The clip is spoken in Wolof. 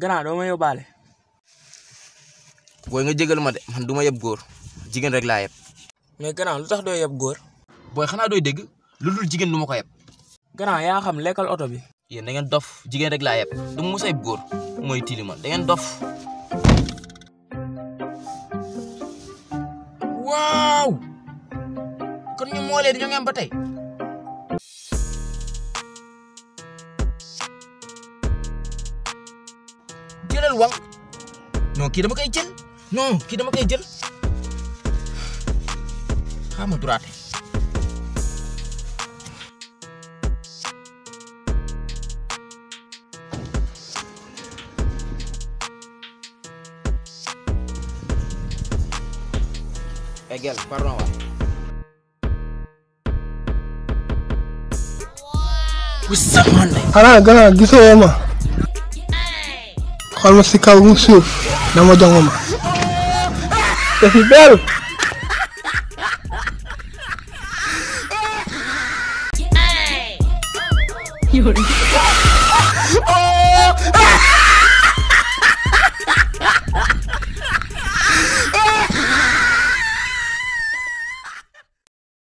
grand doo ma yóbbaale. booy nga jégal ma de man du ma yeb góor jigéen rek laa yeb. mais grand lu tax doo yeb góor. booy xanaa dooy dégg lu dul jigéen du ma ko yeb. grand yaa xam lekkal oto bi. yéen da ngeen dof jigéen rek laa yeb du ma mos a yeb góor mooy tilimal da ngeen dof. waaw kon ñu moo leen ñoo ngeen ba tey. jëlal wang non kii dama koy jël non kii dama koy jël xaama duraate. Egel pardon waay. bu sama ndey. xanaa gannaaw gisoo ma xool ma si kaw mu suuf dama jongo ma dafi bel You're